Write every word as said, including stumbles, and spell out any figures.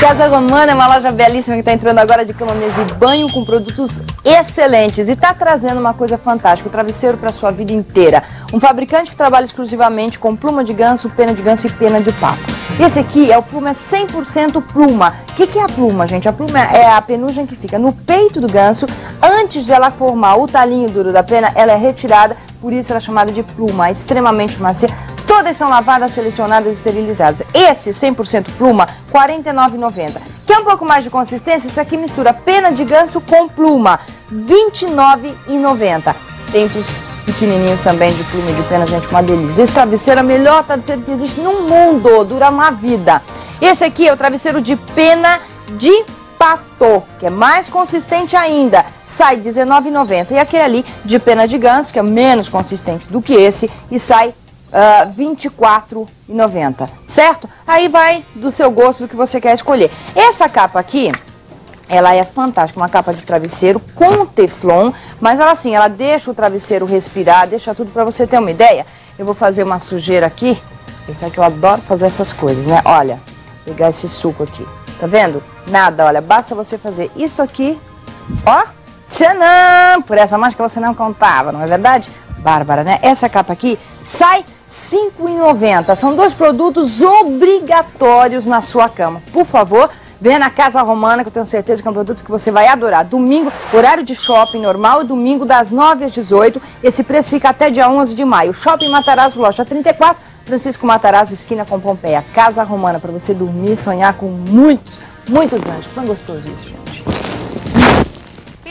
Casa Romana é uma loja belíssima que está entrando agora de cama, mesa e banho com produtos excelentes e está trazendo uma coisa fantástica, o travesseiro para a sua vida inteira. Um fabricante que trabalha exclusivamente com pluma de ganso, pena de ganso e pena de pato. Esse aqui é o pluma cem por cento pluma. O que, que é a pluma, gente? A pluma é a penugem que fica no peito do ganso. Antes de ela formar o talinho duro da pena, ela é retirada, por isso ela é chamada de pluma, é extremamente macia. Todas são lavadas, selecionadas e esterilizadas. Esse cem por cento pluma, quarenta e nove reais e noventa centavos. Quer um pouco mais de consistência? Isso aqui mistura pena de ganso com pluma, vinte e nove reais e noventa centavos. Tem os pequenininhos também de pluma e de pena, gente, uma delícia. Esse travesseiro é o melhor travesseiro que existe no mundo, dura uma vida. Esse aqui é o travesseiro de pena de pato, que é mais consistente ainda, sai dezenove reais e noventa centavos. E aquele ali de pena de ganso, que é menos consistente do que esse, e sai Uh, vinte e quatro reais e noventa centavos, certo? Aí vai do seu gosto, do que você quer escolher. Essa capa aqui, ela é fantástica, uma capa de travesseiro com teflon, mas ela assim, ela deixa o travesseiro respirar, deixa tudo pra você ter uma ideia. Eu vou fazer uma sujeira aqui, você sabe que eu adoro fazer essas coisas, né? Olha, pegar esse suco aqui, tá vendo? Nada, olha, basta você fazer isso aqui, ó, tchanã! Por essa mágica você não contava, não é verdade? Bárbara, né? Essa capa aqui sai cinco reais e noventa centavos. São dois produtos obrigatórios na sua cama. Por favor, venha na Casa Romana, que eu tenho certeza que é um produto que você vai adorar. Domingo, horário de shopping normal, e domingo das nove às dezoito. Esse preço fica até dia onze de maio. Shopping Matarazzo, loja trinta e quatro, Francisco Matarazzo, esquina com Pompeia. Casa Romana, para você dormir e sonhar com muitos, muitos anjos. Tão gostoso isso, gente.